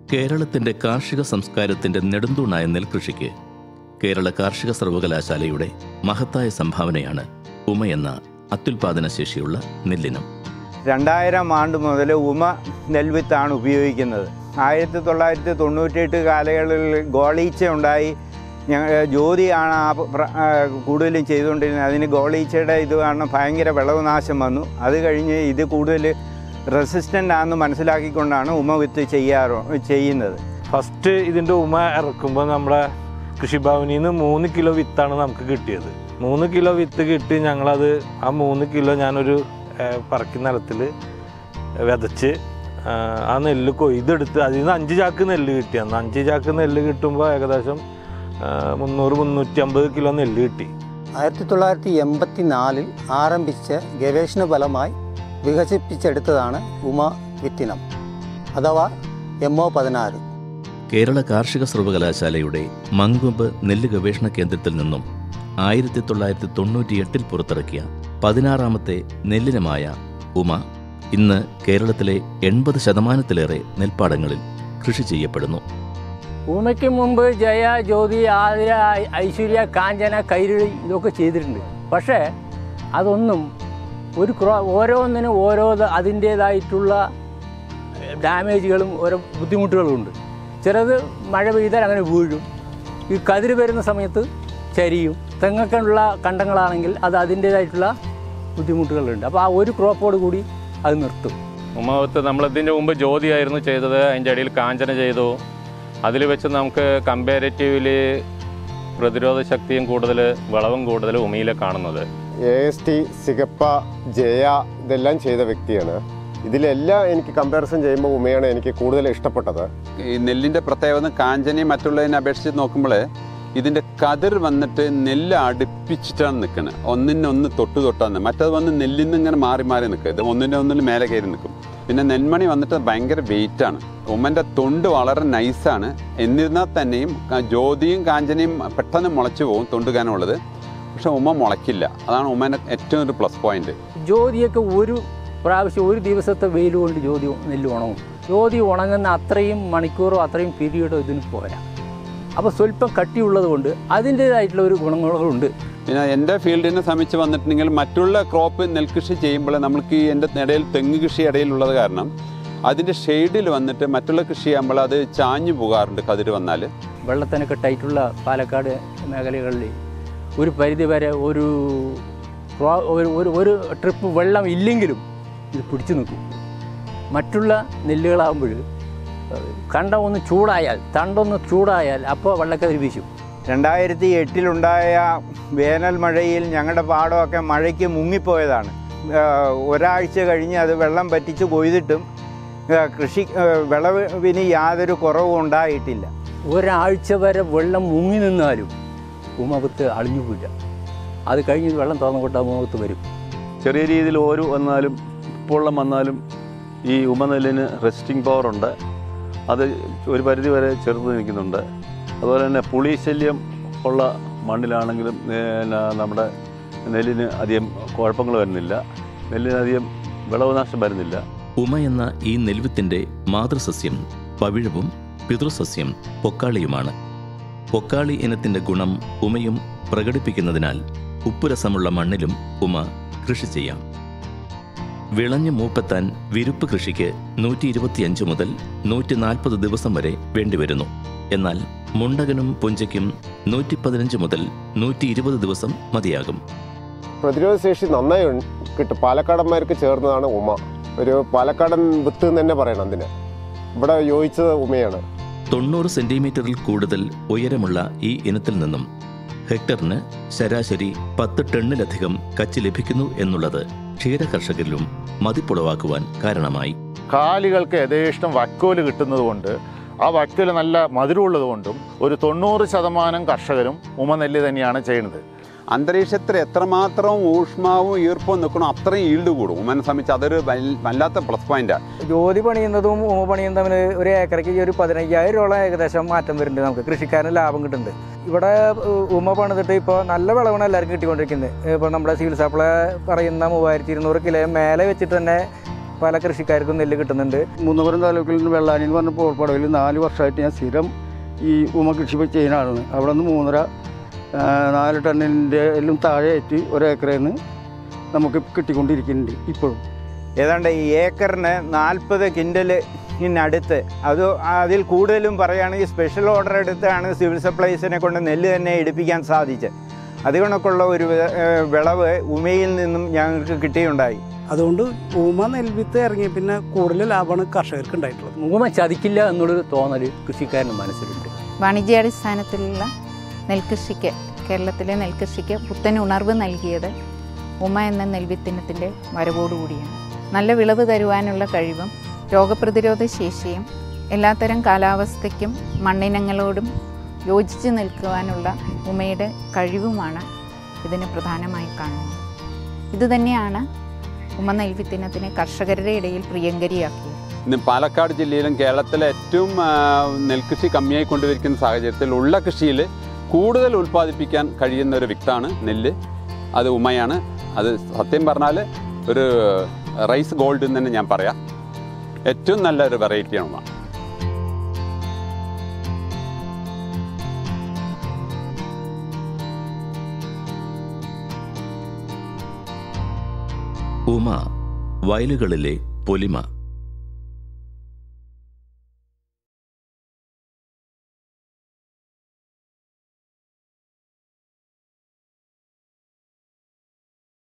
കേരളത്തിൻ്റെ കാർഷിക സംസ്കാരത്തിൻ്റെ നെടുന്തൂണായ നെൽകൃഷിക്ക് കേരള കാർഷിക സർവകലാശാലയുടെ മഹത്തായ സംഭാവനയാണ് ഉമ എന്ന അത്യുൽപാദന ശേഷിയുള്ള നെല്ലിനം. 2000 ആണ്ട് മുതൽ ഉമ നെൽവിത്താണ് ഉപയോഗിക്കുന്നത്. 1998 കാലങ്ങളിൽ ഗോളീച്ച ഉണ്ടായി. ജ്യോതിയാണ് കൂടുതലും ചെയ്തുകൊണ്ടിരുന്നത്. അതിന് ഗോളീച്ചയുടെ ഇത് കാരണം ഭയങ്കര വിളവ് നാശം വന്നു. അത് കഴിഞ്ഞ് ഇത് കൂടുതൽ റെസിസ്റ്റൻ്റ് ആണെന്ന് മനസ്സിലാക്കിക്കൊണ്ടാണ് ഉമ വിത്ത് ചെയ്യുന്നത്. ഫസ്റ്റ് ഇതിൻ്റെ ഉമ ഇറക്കുമ്പോൾ നമ്മുടെ കൃഷിഭവനിൽ നിന്ന് 3 കിലോ വിത്താണ് നമുക്ക് കിട്ടിയത്. 3 കിലോ വിത്ത് കിട്ടി. ഞങ്ങളത് ആ 3 കിലോ ഞാനൊരു പറക്കി നിലത്തിൽ വിതച്ച് ആ നെല്ല് കൊയ്തെടുത്ത് അതിൽ നിന്ന് 5 ചാക്ക് നെല്ല് കിട്ടിയെന്ന്. 5 ചാക്ക് നെല്ല് കിട്ടുമ്പോൾ ഏകദേശം 300-350 കിലോ നെല്ല് കിട്ടി. 1984 ആരംഭിച്ച ഗവേഷണ ഫലമായി വികസിപ്പിച്ചെടുത്തതാണ് ഉമ വിത്തിനം അഥവാ MO16. കേരള കാർഷിക സർവകലാശാലയുടെ മങ്കൊമ്പ് നെല്ല് ഗവേഷണ കേന്ദ്രത്തിൽ നിന്നും 1998 പുറത്തിറക്കിയ 16ാമത്തെ നെല്ലിനമായ ഉമ ഇന്ന് കേരളത്തിലെ 80% നെൽപ്പാടങ്ങളിൽ കൃഷി ചെയ്യപ്പെടുന്നു. ഉമയ്ക്ക് മുമ്പ് ജയ, ജ്യോതി, ആതിര, ഐശ്വര്യ, കാഞ്ചന, കൈരളി ഇതൊക്കെ ചെയ്തിട്ടുണ്ട്. പക്ഷേ അതൊന്നും ഓരോന്നിനും ഓരോ അതിൻ്റേതായിട്ടുള്ള ഡാമേജുകളും ഓരോ ബുദ്ധിമുട്ടുകളും ഉണ്ട്. ചിലത് മഴ പെയ്താൽ അങ്ങനെ വീഴും. ഈ കതിര് വരുന്ന സമയത്ത് ചരിയും. തെങ്ങൊക്കെയുള്ള കണ്ടങ്ങളാണെങ്കിൽ അത് അതിൻ്റേതായിട്ടുള്ള ബുദ്ധിമുട്ടുകളുണ്ട്. അപ്പോൾ ആ ഒരു ക്രോപ്പോട് കൂടി അത് നിർത്തും. ഉമവത്ത് നമ്മളിതിൻ്റെ മുമ്പ് ജ്യോതിയായിരുന്നു ചെയ്തത്. അതിൻ്റെ ഇടയിൽ കാഞ്ചന ചെയ്തു. അതിൽ വെച്ച് നമുക്ക് കമ്പാരിറ്റീവ്ലി പ്രതിരോധ ശക്തിയും കൂടുതൽ, വിളവും കൂടുതൽ ഉമയിലെ കാണുന്നത്. AST, സിഗപ്പ, ജയ ഇതെല്ലാം ചെയ്ത വ്യക്തിയാണ്. ഇതിലെല്ലാം എനിക്ക് കമ്പാരിസൺ ചെയ്യുമ്പോൾ ഉമയാണ് എനിക്ക് കൂടുതൽ ഇഷ്ടപ്പെട്ടത്. ഈ നെല്ലിൻ്റെ പ്രത്യേകത കാഞ്ചനയും മറ്റുള്ളതിനെ അപേക്ഷിച്ച് നോക്കുമ്പോൾ ഇതിൻ്റെ കതിർ വന്നിട്ട് നെല്ല് അടുപ്പിച്ചിട്ടാണ് നിൽക്കുന്നത്. ഒന്നിനൊന്ന് തൊട്ടാണ്. മറ്റത് വന്ന് നെല്ലിൽ നിന്ന് ഇങ്ങനെ മാറി മാറി നിൽക്കുക. ഇത് ഒന്നിന് മേലെ കയറി നിൽക്കും. പിന്നെ നെൽമണി വന്നിട്ട് ഭയങ്കര വെയിറ്റാണ്. ഉമ്മൻ്റെ തൊണ്ട് വളരെ നൈസാണ്. എന്നിരുന്നാൽ തന്നെയും ജ്യോതിയും കാഞ്ചനയും പെട്ടെന്ന് മുളച്ചു പോകും, തൊണ്ട് കനമുള്ളത്. പക്ഷെ ഉമ്മ മുളയ്ക്കില്ല. അതാണ് ഉമ്മേൻ്റെ ഏറ്റവും ഒരു പ്ലസ് പോയിന്റ്. ജ്യോതിയൊക്കെ ഒരു പ്രാവശ്യം ഒരു ദിവസത്തെ വെയിൽ കൊണ്ട് ജ്യോതി നെല്ല് ഉണങ്ങും. ജ്യോതി ഉണങ്ങുന്ന അത്രയും മണിക്കൂറോ അത്രയും പീരീഡോ ഇതിന് പോരാ. അപ്പോൾ സ്വല്പം കട്ടിയുള്ളത് കൊണ്ട് അതിൻ്റേതായിട്ടുള്ള ഒരു ഗുണങ്ങളുണ്ട്. പിന്നെ എൻ്റെ ഫീൽഡിനെ സംബന്ധിച്ച് വന്നിട്ടുണ്ടെങ്കിൽ മറ്റുള്ള ക്രോപ്പ് നെൽകൃഷി ചെയ്യുമ്പോൾ നമ്മൾക്ക് ഈ എൻ്റെ ഇടയിൽ തെങ്ങ് കൃഷി ഇടയിലുള്ളത് കാരണം അതിൻ്റെ ഷെയ്ഡിൽ വന്നിട്ട് മറ്റുള്ള കൃഷി ചെയ്യുമ്പോൾ അത് ചാഞ്ഞു പോകാറുണ്ട് കതിര് വന്നാൽ. വെള്ളത്തിനൊക്കെ ടൈറ്റുള്ള പാലക്കാട് മേഖലകളിൽ ഒരു പരിധി വരെ ഒരു ട്രിപ്പ് വെള്ളം ഇല്ലെങ്കിലും ഇത് പിടിച്ചു നിൽക്കും. മറ്റുള്ള നെല്ലുകളാകുമ്പോൾ കണ്ടം ഒന്ന് ചൂടായാൽ, തണ്ടൊന്ന് ചൂടായാൽ അപ്പോൾ വെള്ളക്കതിര് വീശും. 2008 വേനൽ മഴയിൽ ഞങ്ങളുടെ പാടമൊക്കെ മഴയ്ക്ക് മുങ്ങിപ്പോയതാണ്. ഒരാഴ്ച കഴിഞ്ഞ് അത് വെള്ളം പറ്റിച്ച് കൊയ്തിട്ടും വിളവിന് യാതൊരു കുറവും ഉണ്ടായിട്ടില്ല. ഒരാഴ്ച വരെ വെള്ളം മുങ്ങി നിന്നാലും ഉമവത്ത് അളിഞ്ഞു പോയില്ല. അത് കഴിഞ്ഞ് വെള്ളം തുറന്നു കൊട്ടാൽ ഉമവത്ത് വരും. ചെറിയ രീതിയിൽ ഓരോ വന്നാലും ഉപ്പുവെള്ളം വന്നാലും ഈ ഉമനെല്ലിന് റെസ്റ്റിംഗ് പവറുണ്ട്. അത് ഒരു പരിധി വരെ ചെറുത്ത് നിൽക്കുന്നുണ്ട്. അതുപോലെ തന്നെ പുളി ശല്യം ഉള്ള മണ്ണിലാണെങ്കിലും നമ്മുടെ നെല്ലിന് അധികം കുഴപ്പങ്ങൾ വരുന്നില്ല. നെല്ലിന് അധികം വിളവ് നാശം വരുന്നില്ല. ഉമ എന്ന ഈ നെൽവിത്തിൻ്റെ മാതൃസസ്യം പവിഴവും പിതൃസസ്യം പൊക്കാളിയുമാണ്. പൊക്കാളി ഇനത്തിൻ്റെ ഗുണം ഉമയും പ്രകടിപ്പിക്കുന്നതിനാൽ ഉപ്പുരസമുള്ള മണ്ണിലും ഉമ കൃഷി ചെയ്യാം. വിളഞ്ഞു മൂപ്പെത്താൻ വിരുപ്പ് കൃഷിക്ക് 125 മുതൽ 140 ദിവസം വരെ വേണ്ടിവരുന്നു. എന്നാൽ മുണ്ടകനും പുഞ്ചയ്ക്കും 115 മുതൽ 120 ദിവസം മതിയാകും. പ്രതിരോധശേഷി നന്നായി കിട്ടും. പാലക്കാടന്മാർക്ക് ചേർന്നതാണ് ഉമ. ഒരു പാലക്കാടൻ വിത്ത് തന്നെ പറയണം. അതിന് ഇവിടെ യോജിച്ചത് ഉമയാണ്. 90 സെന്റിമീറ്ററിൽ കൂടുതൽ ഉയരമുള്ള ഈ ഇനത്തിൽ നിന്നും ഹെക്ടറിന് ശരാശരി 10 ടണ്ണിലധികം കച്ചി ലഭിക്കുന്നു എന്നുള്ളത് ക്ഷീരകർഷകരിലും മതിപ്പുളവാക്കുവാൻ കാരണമായി. കാലികൾക്ക് യഥേഷ്ടം വൈക്കോല് കിട്ടുന്നതുകൊണ്ട്, ആ വൈക്കോല് നല്ല മധുരമുള്ളതുകൊണ്ടും ഒരു 90% കർഷകരും ഉമനെല്ല് തന്നെയാണ് ചെയ്യുന്നത്. അന്തരീക്ഷത്തിൽ എത്രമാത്രം ഊഷ്മാവും ഈർപ്പവും നിൽക്കണോ അത്രയും ഈൽഡ് കൂടും. ഉമ്മനെ സംബന്ധിച്ച് അതൊരു വല്ലാത്ത പ്ലസ് പോയിന്റാണ്. ജ്യോതി പണിയുന്നതും ഉമ പണിയും തമ്മിൽ ഒരു ഏക്കറയ്ക്ക് ഒരു 15,000 രൂപ ഏകദേശം മാറ്റം വരുന്നുണ്ട്. നമുക്ക് കൃഷിക്കാരന് ലാഭം കിട്ടുന്നുണ്ട്. ഇവിടെ ഉമ പണിതിട്ട് ഇപ്പോൾ നല്ല വിളവാണ് എല്ലാവർക്കും കിട്ടിക്കൊണ്ടിരിക്കുന്നത്. ഇപ്പോൾ നമ്മുടെ സിവിൽ സപ്ലൈ പറയുന്ന 3200 കിലോ മേലെ വെച്ചിട്ട് തന്നെ പല കൃഷിക്കാർക്കും നെല്ല് കിട്ടുന്നുണ്ട്. മൂന്നപുരം താലൂക്കിൽ നിന്ന് വെള്ളാനി എന്ന് പറഞ്ഞ പോൾപ്പടവിൽ 4 വർഷമായിട്ട് ഞാൻ സ്ഥിരം ഈ ഉമ കൃഷി ചെയ്യുന്ന ആളാണ്. അവിടെ നിന്ന് 3.5-4 ടണ്ണിൻ്റെ എല്ലാം താഴെയായിട്ട് ഒരേക്കറിൽ നിന്ന് നമുക്ക് കിട്ടിക്കൊണ്ടിരിക്കുന്നുണ്ട് ഇപ്പോഴും. ഏതാണ്ട് ഈ ഏക്കറിന് 40 ക്വിൻ്റലിനടുത്ത് അതിൽ കൂടുതലും പറയുകയാണെങ്കിൽ സ്പെഷ്യൽ ഓർഡർ എടുത്താണ് സിവിൽ സപ്ലൈസിനെ കൊണ്ട് നെല്ല് തന്നെ എടുപ്പിക്കാൻ സാധിച്ചത്. അതുകൊണ്ടൊക്കെയുള്ള ഒരു വിളവ് ഉമയിൽ നിന്നും ഞങ്ങൾക്ക് കിട്ടിയുണ്ടായി. അതുകൊണ്ട് ഊമ നെൽവിത്ത് ഇറങ്ങി പിന്നെ കൂടുതൽ ലാഭമാണ് കർഷകർക്ക് ഉണ്ടായിട്ടുള്ളത്. ഊമ ചതിക്കില്ല എന്നുള്ളൊരു തോന്നൽ കൃഷിക്കാരന് മനസ്സിലുണ്ട്. വാണിജ്യാടിസ്ഥാനത്തിലുള്ള നെൽകൃഷിക്ക്, കേരളത്തിലെ നെൽകൃഷിക്ക് പുത്തൻ ഉണർവ് നൽകിയത് ഉമ എന്ന നെൽവിത്തിനത്തിൻ്റെ വരവോടുകൂടിയാണ്. നല്ല വിളവ് തരുവാനുള്ള കഴിവും രോഗപ്രതിരോധ ശേഷിയും എല്ലാത്തരം കാലാവസ്ഥയ്ക്കും മണ്ണിനങ്ങളോടും യോജിച്ച് നിൽക്കുവാനുള്ള ഉമയുടെ കഴിവുമാണ് ഇതിന് പ്രധാനമായി കാണുന്നത്. ഇതുതന്നെയാണ് ഉമ നെൽവിത്തിനത്തിനെ കർഷകരുടെ ഇടയിൽ പ്രിയങ്കരിയാക്കിയത്. ഇന്ന് പാലക്കാട് ജില്ലയിലും കേരളത്തിലെ ഏറ്റവും നെൽകൃഷി കമ്മിയായി കൊണ്ടുവരിക്കുന്ന സാഹചര്യത്തിൽ ഉള്ള കൃഷിയിൽ കൂടുതൽ ഉൽപ്പാദിപ്പിക്കാൻ കഴിയുന്ന ഒരു വിത്താണ് നെല്ല്. അത് ഉമയാണ്. അത് സത്യം പറഞ്ഞാൽ ഒരു റൈസ് ഗോൾഡ് എന്ന് തന്നെ ഞാൻ പറയാം. ഏറ്റവും നല്ലൊരു വെറൈറ്റിയാണ് ഉമ. ഉമ വയലുകളിലെ പൊലിമ.